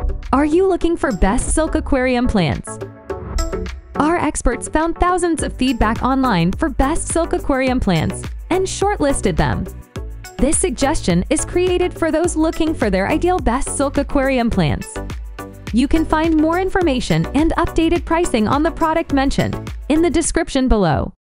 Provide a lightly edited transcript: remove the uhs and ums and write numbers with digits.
Are you looking for best silk aquarium plants? Our experts found thousands of feedback online for best silk aquarium plants and shortlisted them. This suggestion is created for those looking for their ideal best silk aquarium plants. You can find more information and updated pricing on the product mentioned in the description below.